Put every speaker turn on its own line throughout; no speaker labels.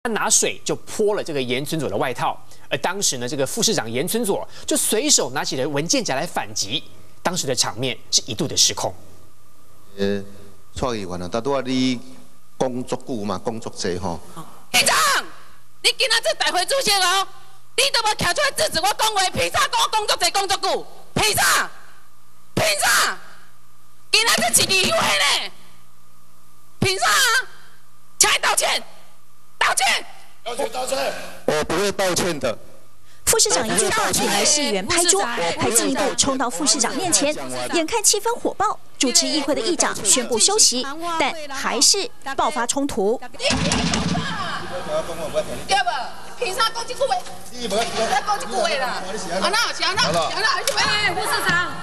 他拿水就泼了这个严存佐的外套，而当时呢，这个副市长严存佐就随手拿起了文件夹来反击，当时的场面是一度的失控。
蔡议员啊，大多啊，你工作久嘛，工作济吼。
议长，你今仔做大会主席哦，你都无徛出来制止我讲话，凭啥讲我工作济工作久？凭啥？凭啥？今仔这是例会呢，凭啥？请你道歉。 道歉！
道歉！我不会道歉的。
副市长一句话引来市议员拍桌，还进一步冲到副市长面前，眼看气氛火爆，主持议会的议长宣布休息，但还是爆发冲突。
对不？凭啥讲这句话？你不要讲这句话啦！啊那是啊那，副市长，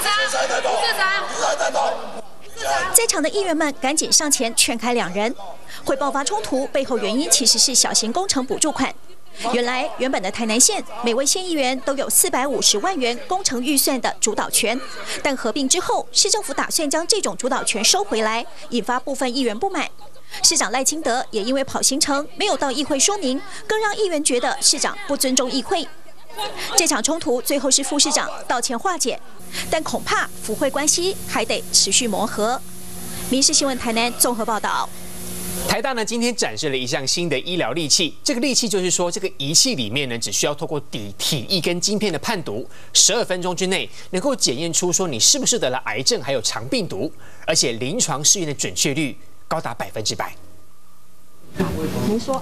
在场的议员们赶紧上前劝开两人。会爆发冲突背后原因其实是小型工程补助款。原本的台南县每位县议员都有450万元工程预算的主导权，但合并之后，市政府打算将这种主导权收回来，引发部分议员不满。市长赖清德也因为跑行程没有到议会说明，更让议员觉得市长不尊重议会。这场冲突最后是副市长道歉化解，但恐怕府会关系还得持续磨合。民视新闻台南综合报道。
台大呢今天展示了一项新的医疗利器，这个利器就是说，这个仪器里面呢只需要透过体液跟晶片的判读，12分钟之内能够检验出说你是不是得了癌症，还有肠病毒，而且临床试验的准确率高达100%。
您说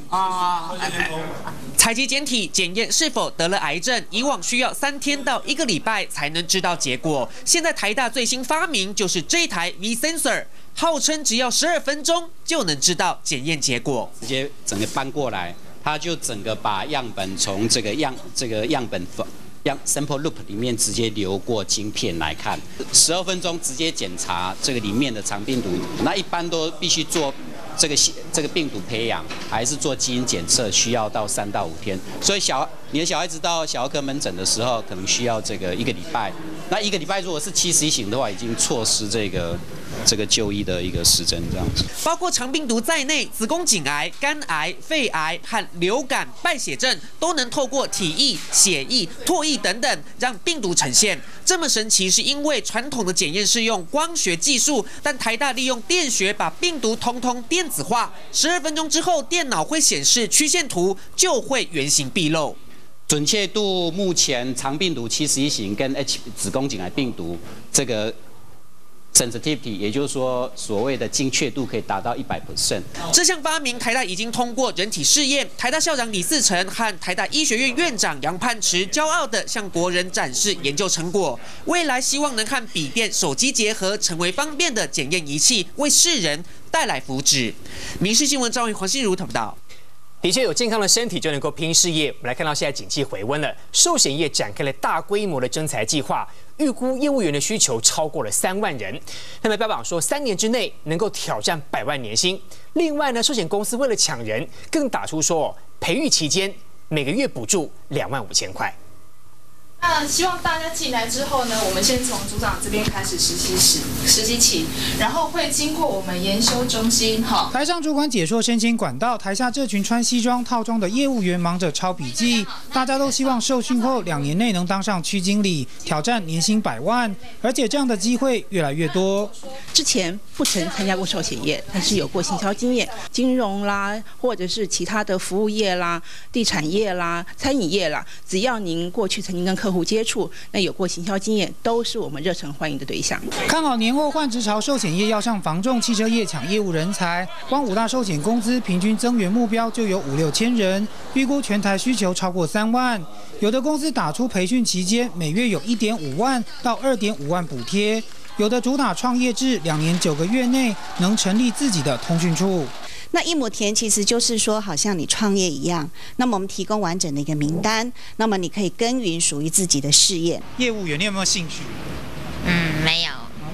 采集检体检验是否得了癌症，以往需要3天到1个礼拜才能知道结果。现在台大最新发明就是这台 V Sensor。 号称只要12分钟就能知道检验结果，
直接整个搬过来，它就整个把样本从这个样本sample loop 里面直接流过晶片来看，12分钟直接检查这个里面的肠病毒。那一般都必须做这个病毒培养，还是做基因检测，需要到3到5天。所以你的小孩子到小儿科门诊的时候，可能需要这个1个礼拜。那1个礼拜如果是71型的话，已经错失这个就医的一个时针，这样子。
包括肠病毒在内，子宫颈癌、肝癌、肺癌和流感、败血症都能透过体液、血液、唾液等等让病毒呈现。这么神奇，是因为传统的检验是用光学技术，但台大利用电学把病毒通通电子化，12分钟之后，电脑会显示曲线图，就会原形毕露。
准确度目前肠病毒71型跟子宫颈癌病毒这个 sensitivity， 也就是说所谓的精确度可以达到100%。
这项发明台大已经通过人体试验，台大校长李嗣涔和台大医学院院长杨泮池骄傲地向国人展示研究成果，未来希望能和笔电、手机结合，成为方便的检验仪器，为世人带来福祉。民视新闻赵云、黄心如报道。
的确有健康的身体就能够拼事业。我们来看到现在景气回温了，寿险业展开了大规模的征才计划，预估业务员的需求超过了3万人。那么标榜说3年之内能够挑战100万年薪。另外呢，寿险公司为了抢人，更打出说培育期间每个月补助25000块。
那希望大家进来之后呢，我们先从组长这边开始实习期，然后会经过我们研修中心。哈，
台上主管解说申请管道，台下这群穿西装套装的业务员忙着抄笔记。大家都希望受训后2年内能当上区经理，挑战年薪100万，而且这样的机会越来越多。
之前不曾参加过寿险业，但是有过行销经验，金融啦，或者是其他的服务业啦、地产业啦、餐饮业啦，只要您过去曾经跟客户接触，那有过行销经验，都是我们热忱欢迎的对象。
看好年后换职潮，寿险业要向房仲、汽车业抢业务人才。光5大寿险公司平均增员目标就有5、6千人，预估全台需求超过3万。有的公司打出培训期间每月有1.5万到2.5万补贴，有的主打创业制，2年9个月内能成立自己的通讯处。
那一亩田其实就是说，好像你创业一样。那么我们提供完整的一个名单，那么你可以耕耘属于自己的事业。
业务员，你有没有兴趣？
没有。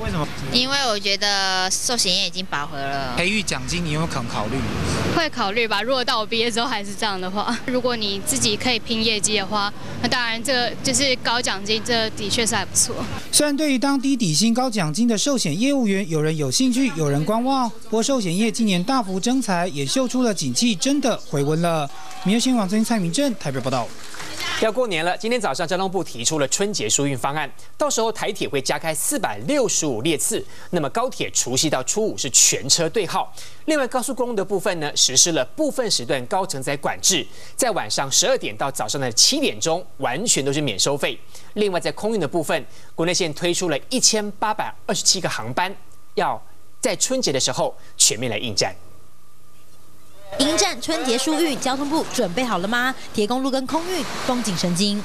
为什么？
因为我觉得寿险业已经饱和了。
培育奖金，你有没有可能考虑？
会考虑吧，如果到我毕业之后还是这样的话，如果你自己可以拼业绩的话，那当然这个就是高奖金，这的确是还不错。
虽然对于当低底薪高奖金的寿险业务员，有人有兴趣，有人观望，不过寿险业今年大幅征才，也秀出了景气真的回温了。民生新闻网蔡明正台北报道。
要过年了，今天早上交通部提出了春节疏运方案，到时候台铁会加开465列次，那么高铁除夕到初五是全车对号。另外，高速公路的部分呢，实施了部分时段高承载管制，在晚上12点到早上的7点钟，完全都是免收费。另外，在空运的部分，国内线推出了1827个航班，要在春节的时候全面来应战。
迎战春节疏运，交通部准备好了吗？铁公路跟空运绷紧神经。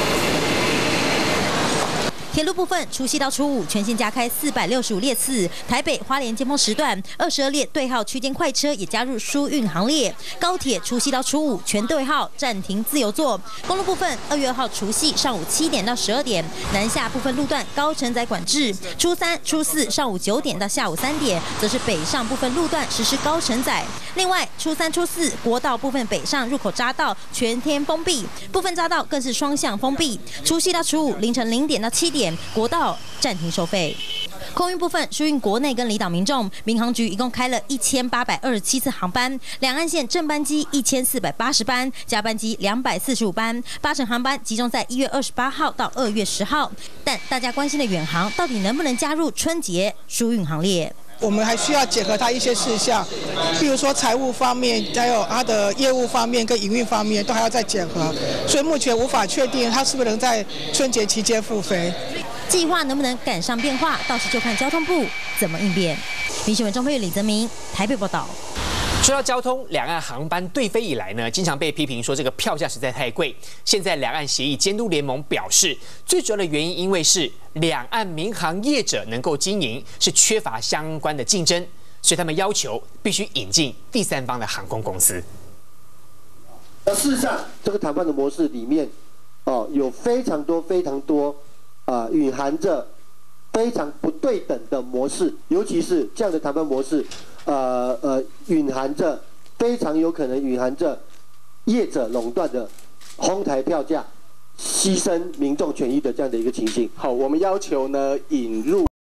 铁路部分，除夕到初五全线加开465列次，台北、花莲、尖峰时段22列对号区间快车也加入疏运行列。高铁除夕到初五全对号，暂停自由座。公路部分，2月2号除夕上午7点到12点，南下部分路段高承载管制；初3、初4上午9点到下午3点，则是北上部分路段实施高承载。另外，初3、初4国道部分北上入口匝道全天封闭，部分匝道更是双向封闭。除夕到初五凌晨0点到7点。国道暂停收费。空运部分，疏运国内跟离岛民众，民航局一共开了1827次航班，两岸线正班机1480班，加班机245班，8成航班集中在1月28号到2月10号。但大家关心的远航到底能不能加入春节疏运行列？
我们还需要结合它一些事项，比如说财务方面，还有它的业务方面跟营运方面都还要再结合，所以目前无法确定它是不是能在春节期间复飞。
计划能不能赶上变化，到时就看交通部怎么应变。民新闻中配李泽明台北报道。
说到交通，两岸航班对飞以来呢，经常被批评说这个票价实在太贵。现在两岸协议监督联盟表示，最主要的原因因为是两岸民航业者能够经营是缺乏相关的竞争，所以他们要求必须引进第三方的航空公司。
事实上，这个谈判的模式里面，有非常多蕴含着非常不对等的模式，尤其是这样的谈判模式，蕴含着非常有可能蕴含着业者垄断的哄抬票价、牺牲民众权益的这样的一个情形。好，我们要求呢引入